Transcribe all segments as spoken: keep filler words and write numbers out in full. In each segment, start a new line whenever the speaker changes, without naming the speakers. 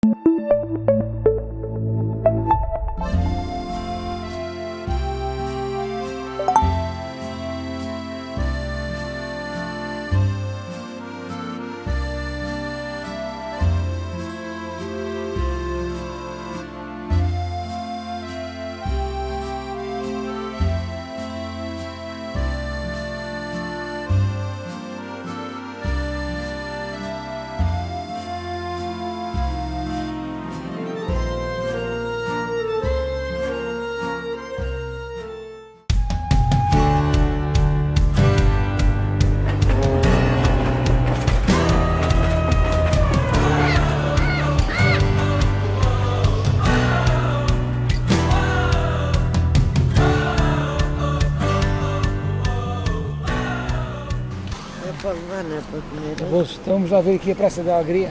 Para levar, não é para comer.
Tá bom, então vamos lá ver aqui a Praça da Alegria.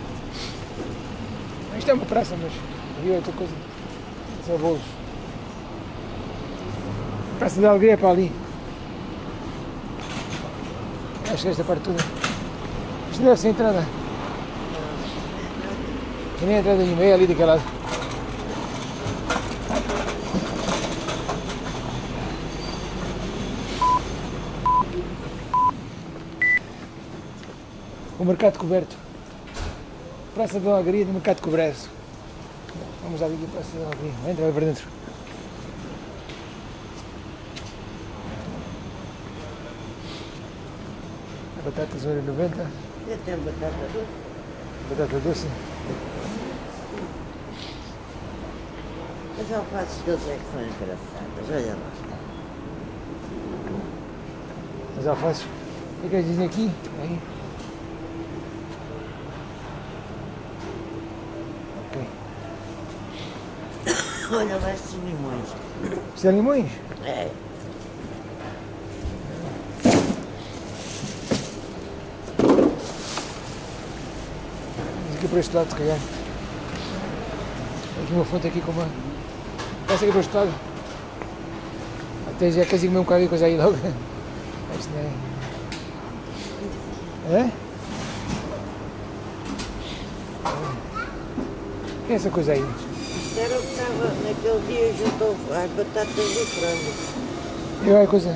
Isto é uma praça, mas havia outra coisa. São bolos. A Praça da Alegria é para ali. Acho que esta parte toda. Isto deve ser a entrada. E nem a entrada nenhuma, é ali daquele lado. O mercado coberto. Praça da Alegria do mercado coberto. Vamos lá ver aqui a Praça da Alegria. Entra para dentro. A batata zona noventa.
Eu tenho batata doce.
Batata doce.
As alfaces deles é que são engraçadas, olha lá.
As alfaces. O que é que eles dizem aqui? Aí.
Olha lá estes limões.
Isto é limões?
É.
Aqui para este lado, se calhar. Tem aqui uma fonte aqui com uma... Passa aqui para este lado. Até já queres ir comer um bocado de coisa aí logo. Isto não é... É? O que é essa coisa aí?
Isto era o que estava naquele dia junto às batatas do frango.
Eu é a coisa...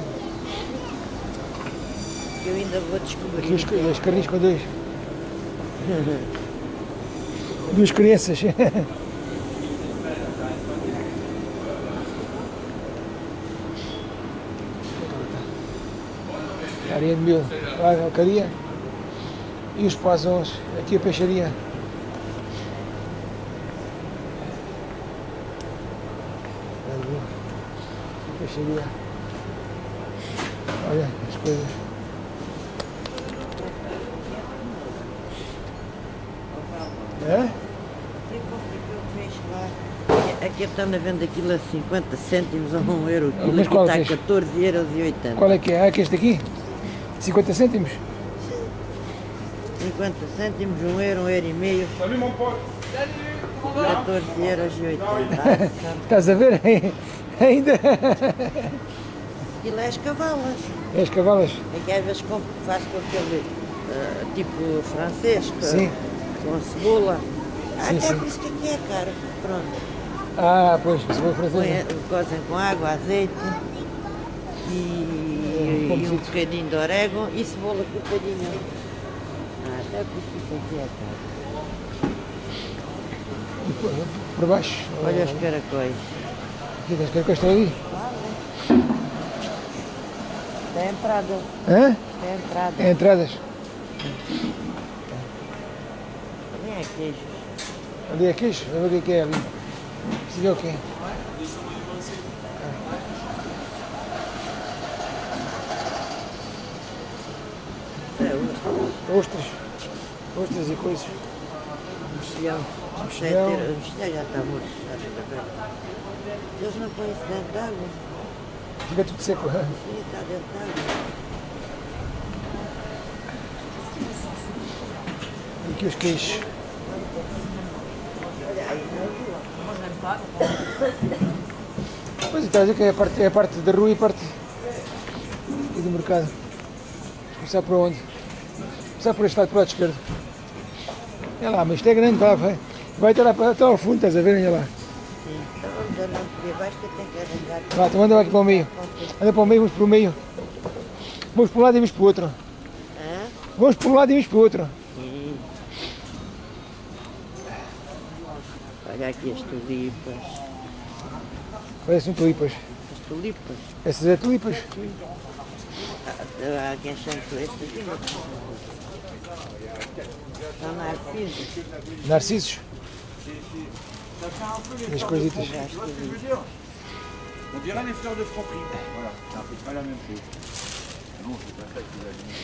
Que eu ainda vou descobrir.
Aqui os, as carninhas com dois. Duas crianças. Areia de mil, lá a alcaria e os pazões, aqui a peixaria. A peixaria. Olha as coisas. É?
Aqui estão na venda aquilo a cinquenta cêntimos a um euro. Aquilo
Mas
aqui
qual
está
é
a
que é?
catorze euros e oitenta.
Qual é que é? Ah, que este aqui? cinquenta cêntimos?
cinquenta cêntimos, um euro, um euro e meio. catorze euros e oitenta.
Estás a ver? Ainda?
Aquilo é as cavalas.
É as cavalas?
É que às vezes compro, faço com aquele uh, tipo francês, com,
Sim.
com cebola. Ah,
Sim,
até
sim.
por isso que aqui é caro. Pronto.
Ah, pois, se for
Põe,
francesa.
cozem com água, azeite e,
um
e um
pouquinho.
bocadinho de orégano e cebola cortadinha. Ah, até por isso que aqui é caro.
Por baixo.
Olha os caracóis.
Aqui, as caracóis estão ali.
Tem entrada.
Hã?
Tem entrada.
É entradas.
Nem é queijo.
Ali é queijo? Vamos ver o que é ali. Isso aqui é o quê?
É,
Ostras. Ostras e coisas.
o mexilhão. O
Mexilhão.
mexilhão já está morto. Eles não põem isso dentro de água.
Fica tudo seco. Hã?
Sim, está dentro de água.
E aqui os queijos. Pois está a dizer que é a parte, é a parte da rua e a parte aqui do mercado. Começar por onde? Começar por este lado, para o lado esquerdo. É lá, mas isto é grande, pá, vai. Vai até lá para- até ao fundo, estás a ver? Olha lá.
Sim, então vamos andando por aí abaixo que eu tenho que arranjar.
Vá, então anda aqui para o meio. Anda para o meio, vamos para o meio. Vamos para um lado e vamos para o outro.
Hã?
Vamos para um lado e vamos para o outro.
Sim. Olha aqui as tulipas.
Parecem tulipas.
As tulipas.
Essas é tulipas.
Há quem chama por estas aqui. São narcisos.
Narcisos. E as coisitas.
Já as tulipas.
On dirait les fleurs de franprix. Voilà, c'est à peu près la même chose. Non, c'est pas ça qu'il a dit.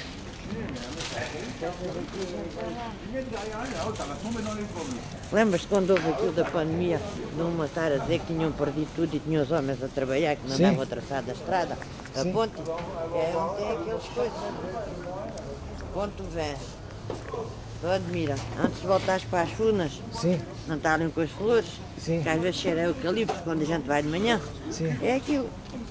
Ça va tomber dans les pommes.
Lembras-te quando houve aquilo da pandemia, numa estar a dizer que tinham perdido tudo e tinham os homens a trabalhar, que não
Sim.
andavam a traçar da estrada? A
Sim.
ponte é onde tem aquelas coisas. Ponto vem. Tu admira, antes de voltares para as funas,
Sim,
não estarem com as flores,
sim,
que às vezes cheira é eucalipto quando a gente vai de manhã.
sim.
É aquilo.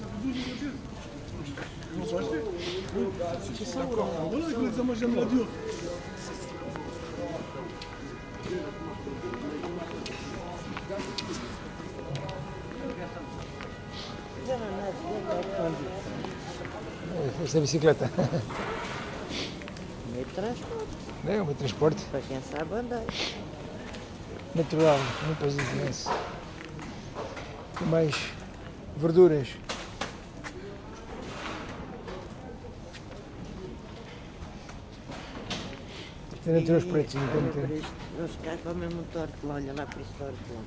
Essa é a bicicleta.
Meio de transporte,
É o meu transporte.
para quem sabe andar.
Natural, não precisa imenso. Tem mais verduras. Isto é natural os pretos, não tem
Olha para
muito.
isto, os carros para o mesmo tortelão, olha lá para este tortelão.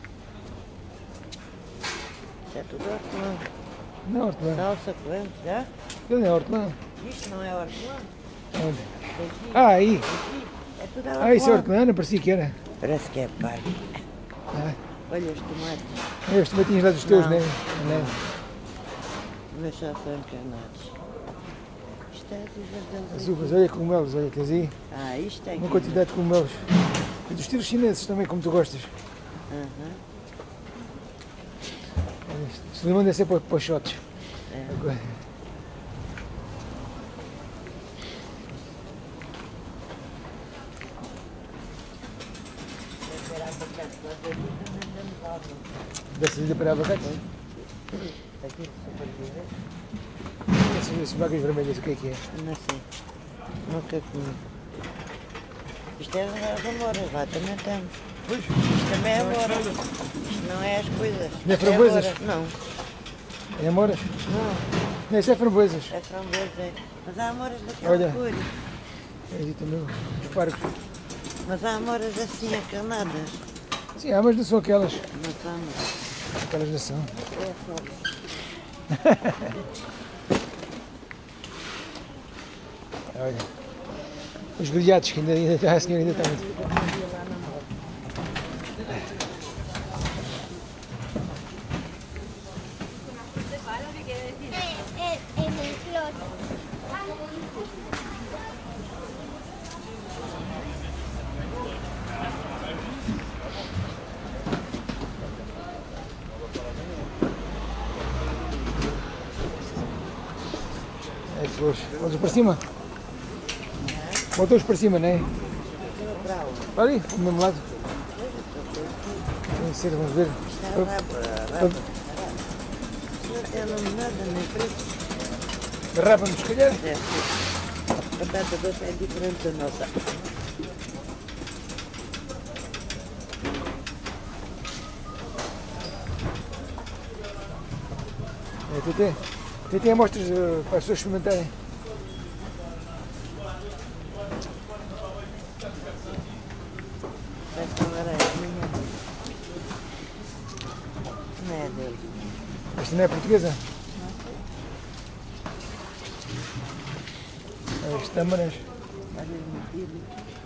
Isto é tudo hortelã.
Não é hortelã.
Salsa, coentro, já?
Ele não é hortelã.
Isto não é hortelã?
Onde?
Aqui,
Ah, aí.
aqui, é tudo hortelã.
Ah, isso é hortelã, não parecia que era.
Parece que é pai.
Ah,
Olha os tomates,
é os tomatinhos lá dos teus,
Não.
né? Não.
mas já são encarnados. Isto é dos verdelos
As
aqui.
uvas, olha cogumelos, olha, tens aí
Ah, isto é aqui.
uma quantidade de cogumelos. E dos tiros chineses também, como tu gostas.
Aham,
Se limão deve ser para, para os shots.
é.
Agora. Da saída para abacate?
Aqui, super viver.
Essas, essas vagas vermelhas, o que é que é?
Não sei. Nunca comi. Isto é das amoras, lá também temos.
Pois.
Isto também é amora. Isto não é as coisas.
Não é
Isto
framboesas?
amora. Não,
É amoras?
não.
Não, isso é framboesas.
É framboesa. é. Mas há amoras daquela
Olha.
cor.
É aí também os parcos.
Mas há amoras assim acarnadas.
Sim, há, mas não são aquelas.
Não são, não.
Aquelas não são.
É só.
Olha. Os grelhados, que ainda, ainda a senhora ainda está muito.
En, en el flor.
É flores. Voltas para cima? Voltamos para cima, não é? Olha aí, do mesmo lado. Tem que ser, vamos ver.
Isto é raba, raba. Não tem nome nada, nem preço.
Garrafa-nos, se calhar.
É, sim. Batata doce é diferente da nossa.
É, T T. T T amostras uh, para as pessoas experimentarem.
Parece que agora é minha. Não é dele.
Esta não é portuguesa? As tâmaras.
Olha o motivo.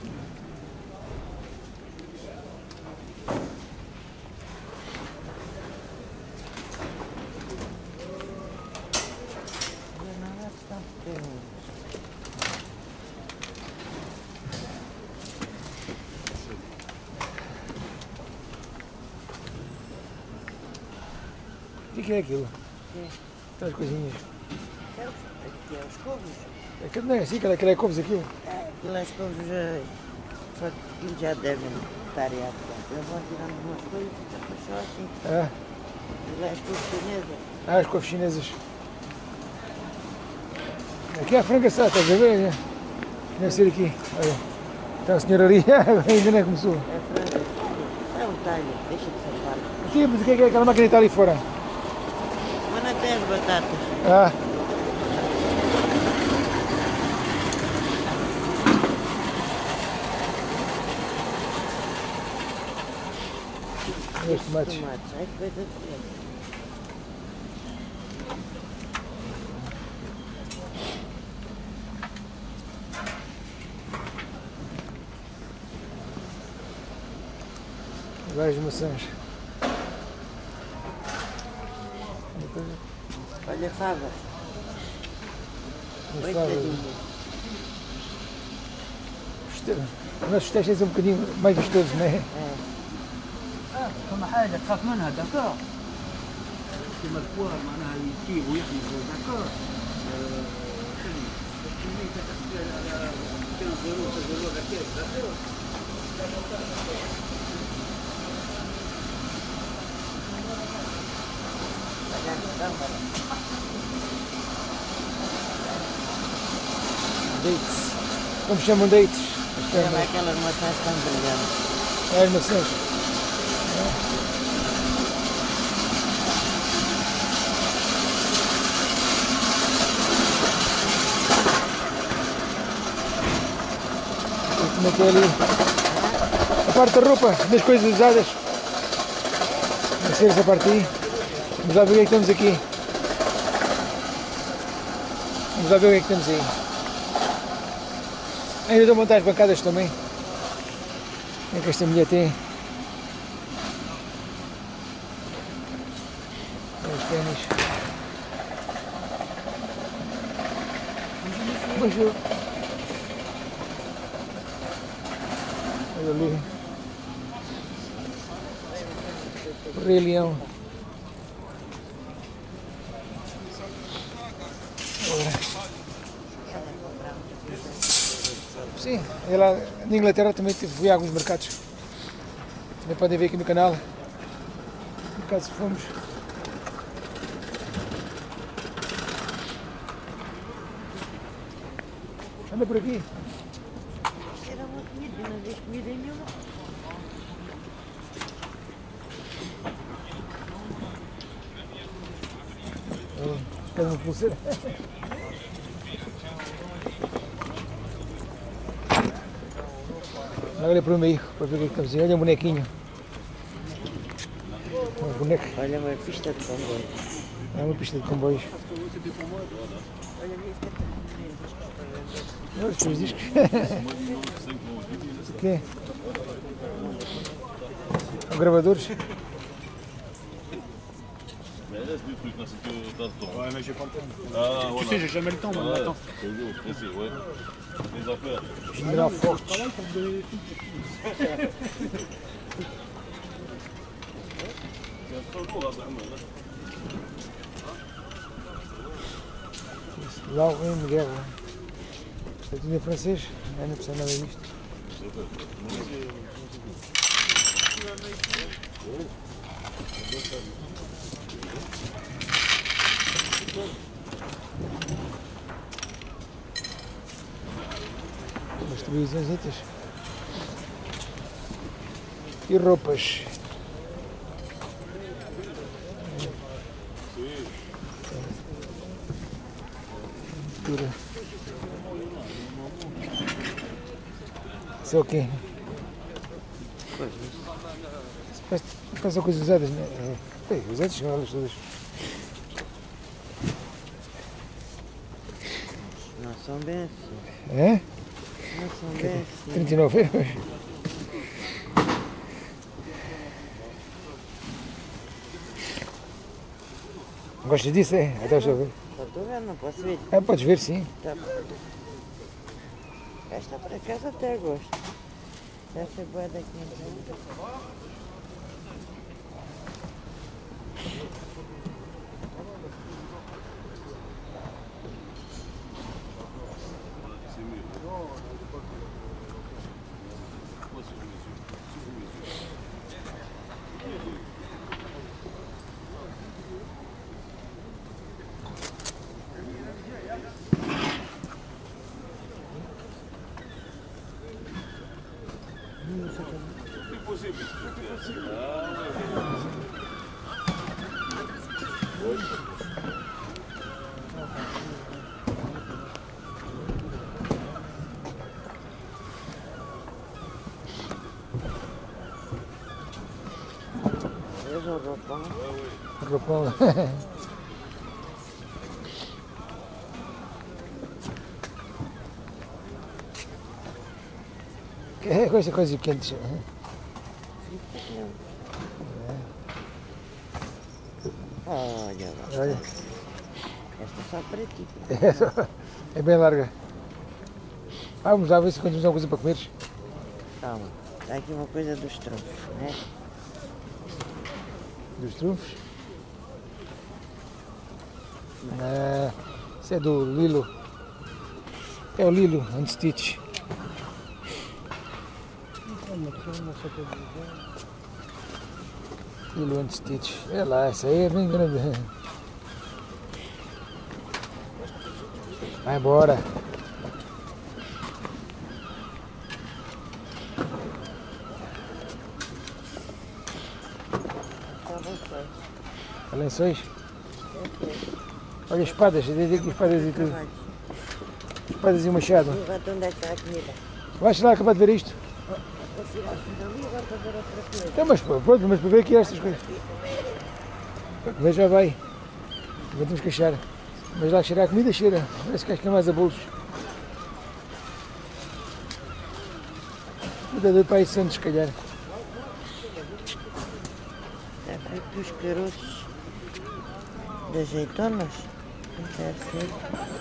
Não é tão pequeno.
O que é aquilo?
Sim.
Aquelas coisinhas.
Aqui é os couves.
Aquilo não é assim, aquilo é couves aquilo.
É, aquilo é os couves já. Só que aquilo já devem estar aí há tempo. Eu vou tirando umas coisas e fica só assim.
É.
E lá as coisas chinesas.
Ah, as couves chinesas. Aqui é a frango assado, estás a ver? Né? Deve ser aqui. Olha. Está a senhora ali, ainda nem começou.
É frango. É um talho, deixa de ser parte.
Aqui, mas o que é que é aquela máquina que está ali fora?
Mas não tem as batatas.
Ah. Os tomates.
Tomates, ai que coisa diferente.
Várias maçãs.
Olha, favas.
Umas
Oito
favas.
dadinhas.
Os nossos testes são um bocadinho mais vistosos, não é?
É.
فما حاجة تخاف منها دكار كيما الكوار معناها يطيب ويحمص دكار كمية تحصيل على كان ظروف ظروف كيف دكار
Dates. Como chamam dates?
Chama aquelas maçãs tão brilhantes.
É as maçãs. Como é que é ali? A parte da roupa, das coisas usadas. Vai ser essa parte aí. Vamos lá ver o que é que temos aqui. Vamos lá ver o que é que temos aí. Ainda dou montar as bancadas também. O que é que esta mulher tem? Os ténis. Bonjour. Olha ali. O Rei Leão. Sim, eu lá na Inglaterra também fui a alguns mercados. Também podem ver aqui no canal. No caso fomos. Anda por aqui.
Era uma comida, não vês comida nenhuma.
Quer uma pulseira? Olha para o meio, para ver o que é que estamos aí. Olha um bonequinho. Um boneco.
Olha uma pista de comboio.
É uma pista de comboios.
Olha ali, fica
Olha os teus discos. O quê? São gravadores?
Ouais, mais j'ai pas le temps.
Ah,
Tu
voilà.
sais, j'ai jamais le temps, moi,
Ouais,
attends.
toujours pressé, ouais. Les affaires.
General Forte.
Travail pour me donner des trucs.
C'est un peu lourd, là, vraiment, là.
Lá o M. Guerra. Isto é tudo em francês. Não é não precisa nada disto. Umas televisões e roupas. Pintura. Isso é o quê? Parece, parece são coisas usadas, não é? É, usadas são elas todas.
Não são bem assim.
É?
Não são bem assim.
trinta e nove euros. Gostas disso, é? Até deixa eu ver.
Só estou vendo, não posso ver.
Ah, podes ver, sim.
Tá. Esta por acaso até gosto. Essa é boa daqui então. Veja o roupão.
Roupão. É coisa, coisa quente.
Olha lá.
Olha.
Esta só para ti.
É, só- é bem larga. Ah, vamos lá ver se encontramos alguma coisa para comer.
Calma. Está aqui uma coisa dos trunfos, né?
Dos trunfos. Ah, isso é do Lilo. É o Lilo Anti-Stitch. Lilo Anti-Stitch. É lá, essa aí é bem grande. Vai embora. Lençóis? Olha espadas, eu digo espadas e tudo. Espadas e machado.
Agora onde é que está a comida?
Vais lá acabar de ver isto?
Vou tirar aqui dali agora para ver outra coisa.
Então, mas pronto, mas para ver aqui estas coisas. Para comer já vai. Agora temos que achar. Mas lá cheirar a comida, cheira. Parece que acho que é mais a bolos. Cuida do pai Santos, se calhar.
É feito dos caroços de azeitonas. Deve ser.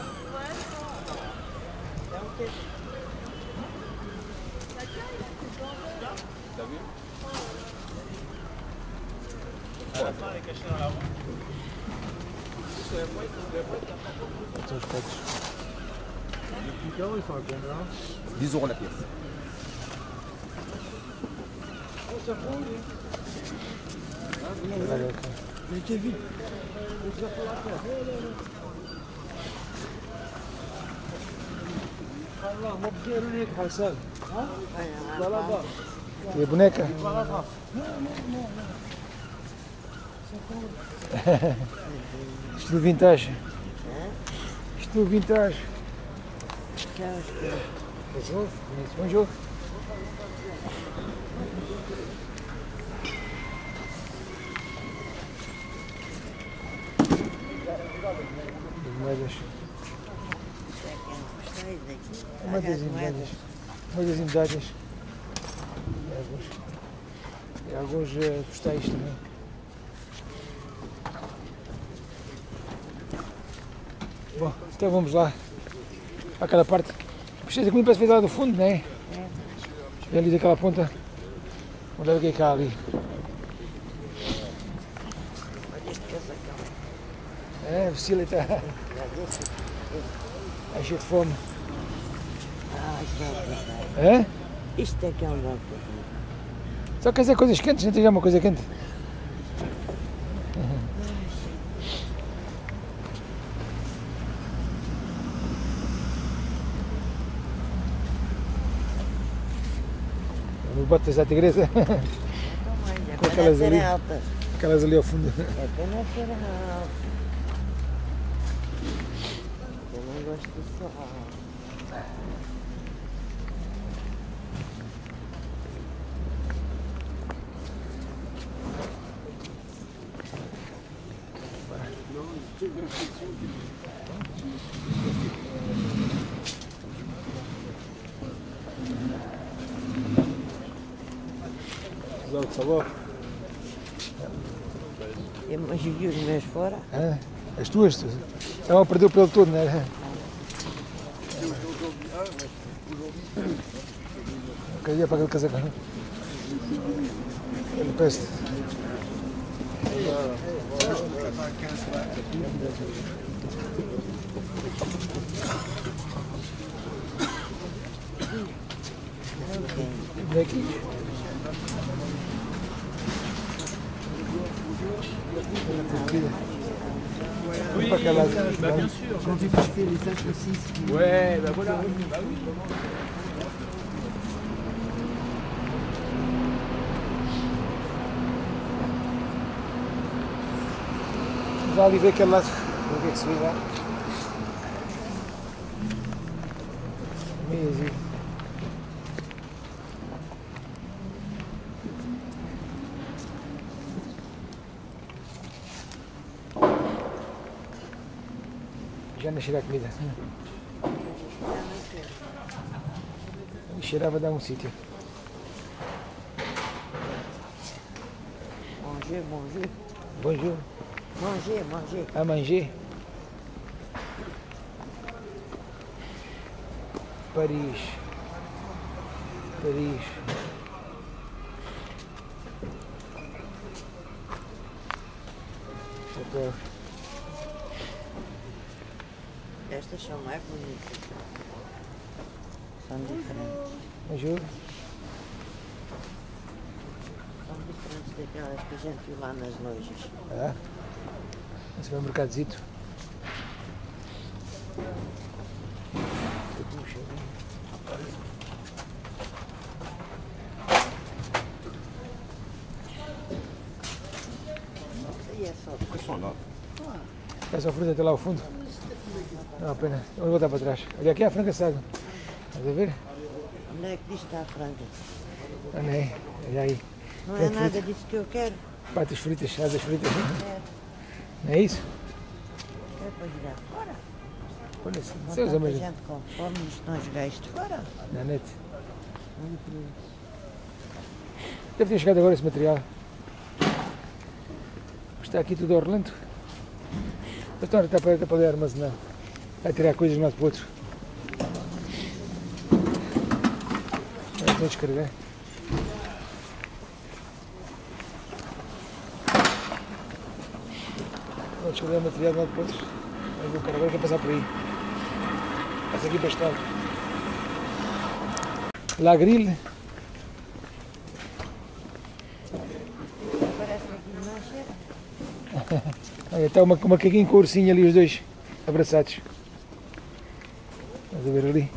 São os pratos.
dix euros la pièce.
Olha cá. E a boneca? Estilo vintage. Estilo vintage.
Aquelas coisas.
É jogo? É um jogo. As moedas.
Isto é que é um postais aqui.
Uma
Olha
das
as moedas.
medalhas. Uma das medalhas. E alguns, e alguns uh, postais também. Bom, então vamos lá. Aquela parte. Puxa, essa comida parece feita lá do fundo, não é? E ali daquela ponta. Vamos ver o que é que há ali.
Olha este casacão.
É, o Cília está
Já disse?
tá cheio de fome.
Ah, isto é um casacão.
É?
Isto é que é um bom casacão.
Só quer dizer coisas quentes, não tem já uma coisa quente. As botas da tigresa,
Então, olha,
Com
para
aquelas
serem
ali.
altas.
aquelas ali ao fundo.
É pena ser altas. Eu não gosto de ser alto.
Ça va?
E mas vi os meus fora.
Ah, as tuas? tu- Estavam a perder o pelo todo, não era? Caía para aquele casacão. Ele peste. Bonequinhos. Oui, bah bien sûr.
Quand tu fais les sacs aussi,
Ouais, bah voilà. Bah oui. lá ali ver aquele lado. O que é que se vê lá? Meio assim. Já não cheira a comida. E cheirava a dar um sítio.
Manger, manger.
Bonjour.
Manger, manger.
A manger. Paris. Paris. Chapéu.
Estas são mais bonitas. São diferentes.
Bonjour.
São diferentes daquelas que a gente viu lá nas lojas.
Ah, um supermercadozito.
E é só.
É só fruta até lá ao fundo. Não, apenas. Vamos voltar para trás. Olha aqui é a franca saga. Estás a ver?
Onde é que diz que está a franga?
Ah, não é? Olha aí.
Não é
Frango
nada
frito.
disso que eu quero.
Patas fritas, asas fritas.
É,
Não é isso?
é para jogar fora.
Olha, isso
Com
é os
tanta
homens
gente com fome, estão a jogar isto fora.
na net.
Muito.
Deve ter chegado agora esse material. Está aqui tudo ao relento. Mas está, está, para, está para poder armazenar. Vai tirar coisas de um lado para o outro. Vou descarregar. Vou descarregar o material de um lado para o outro. Mas o cara agora quer passar por aí. Passa aqui para este lado. La Grill.
Parece aqui de mancha.
Olha, está uma, uma caguinha com o ursinho ali, os dois abraçados. Estás a ver ali?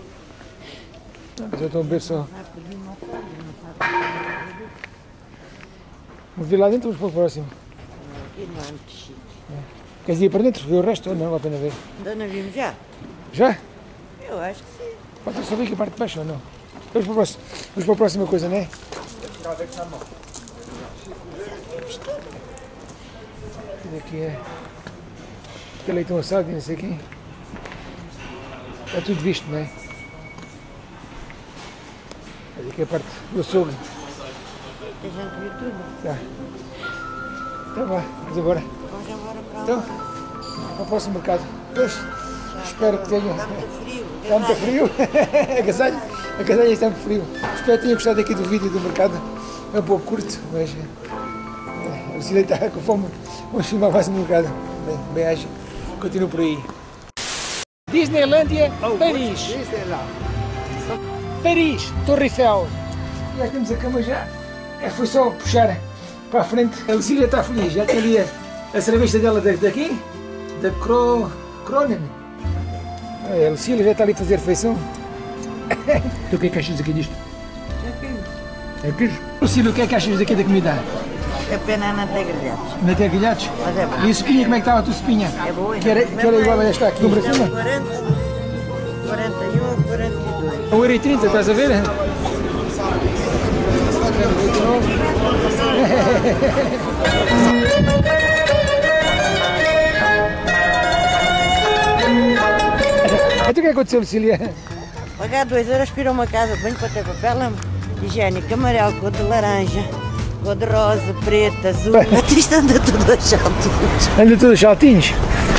Já estão a ver só.
Vai pedir uma folga, não sabe.
Vamos ver lá dentro, vamos para o próximo.
Aqui não é muito chique.
Queres ir para dentro? Ver o resto ou não? Vale a pena ver.
Ainda não vimos já?
Já?
Eu acho que sim.
Pode só ver aqui a parte de baixo ou não? Vamos para, o próximo, vamos para a próxima coisa, não é? Olha aqui é. Aquele leitão assado e não sei o quê. Está tudo visto, não é? Olha aqui a parte do açougue.
A gente viu tudo.
Tá. Então vá, vamos agora.
Vamos embora para
Então,
lá.
para o próximo mercado. Pois, espero que tenham.
Está muito frio.
Está muito frio? Agasalho? Agasalho está muito frio. Espero que tenham gostado aqui do vídeo do mercado. É um pouco curto, mas é, a Lucília está com fome. Vamos filmar mais um mercado. Bem, bem-aja. Continuo por aí. Disneylândia, Paris. Paris, Torre Eiffel. Já temos a cama já. É, foi só puxar para a frente. A Lucília está feliz. Já tem ali a, a cerveja dela daqui, da Cro, Cronen. A Lucília já está ali a fazer refeição. Tu o que é que achas aqui disto? É queijo. Lucília, o que é que achas daqui da comida?
A pena não ter grelhados.
Não tem grelhados?
Mas é bom.
E a sopinha, como é que estava a tua sopinha?
É boa.
Que era, que era igual a esta aqui no Brasil?
quarenta, quarenta e um, quarenta e dois.
um euro e trinta, estás a ver? Então o que aconteceu, Lucília?
Pagar dois euros para ir a uma casa de banho para ter papel higiênico amarelo, cor de laranja, cor de rosa, preta, azul. Até isto anda tudo aos saltinhos.
Anda tudo aos saltinhos?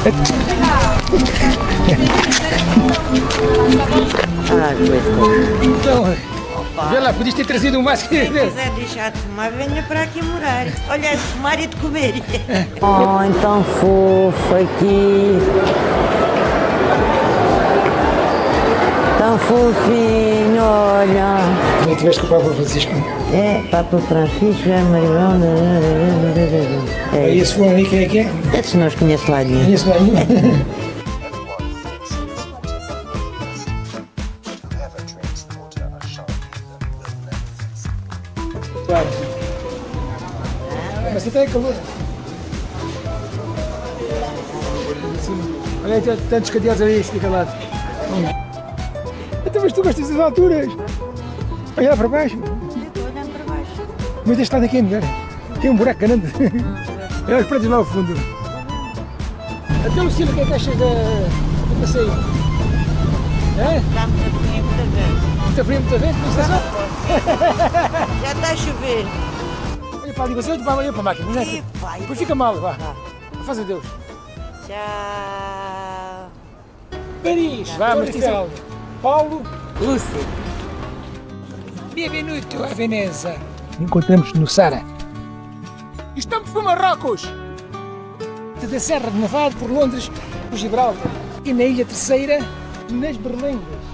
Ah, coitado.
Então, vê lá, podias ter trazido um vaso.
Quem quiser deixar de fumar, venha para aqui morar. Olha, é de fumar e de comer. Oh, então fofo aqui. Tão fofinho, olha.
Não tiveste com o Papa Francisco?
É, Papa Francisco, é Marilão. É
E esse fulano aí, quem é que é?
Esses não os conheço lá nenhum.
Conheço lá nenhum. Mas você está em calor. Assim. Olha aí, tantos cadeados ali, esse daquele lado. Então, mas tu gostas das alturas? Olha para baixo.
Estou olhando para baixo.
Mas este lado aqui é melhor. Tem um buraco grande. Olha os prédios lá ao fundo. Até o Lucila, o que é que achas da, do passeio? É?
Está muito frio, muita vez.
Muita frio, muita vento, mas está só.
Já está a chover.
Olha para ali, você olha para olha para a máquina. Não é?
Ih, pai.
Depois fica mal, vá. Faz adeus.
Tchau.
Paris, vamos, Paulo. Paulo Lúcio. Bem-vindo a Veneza. Encontramos no Sara. Estamos por Marrocos. Da Serra de Navarro, por Londres, por Gibraltar. E na Ilha Terceira, nas Berlengas.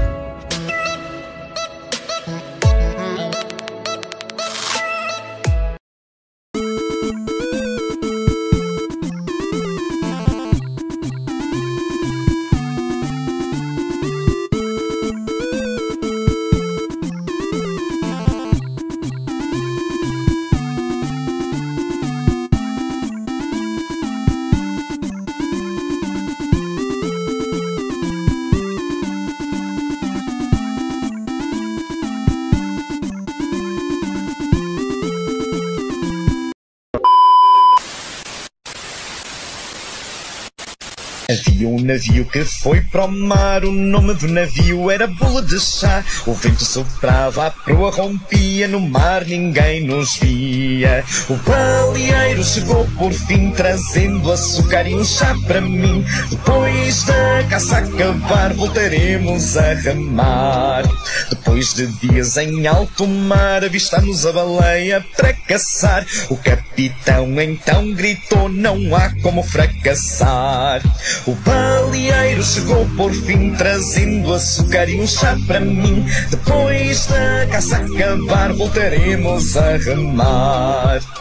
Havia um navio que foi para o mar, o nome do navio era Bula de Chá. O vento soprava, a proa rompia, no mar ninguém nos via. O baleeiro chegou por fim, trazendo açúcar e um chá para mim. Depois da caça acabar, voltaremos a remar. Depois de dias em alto mar, avistamos a baleia para caçar. O capitão então gritou, não há como fracassar. O baleeiro chegou por fim, trazendo açúcar e um chá para mim. Depois da caça acabar, voltaremos a remar.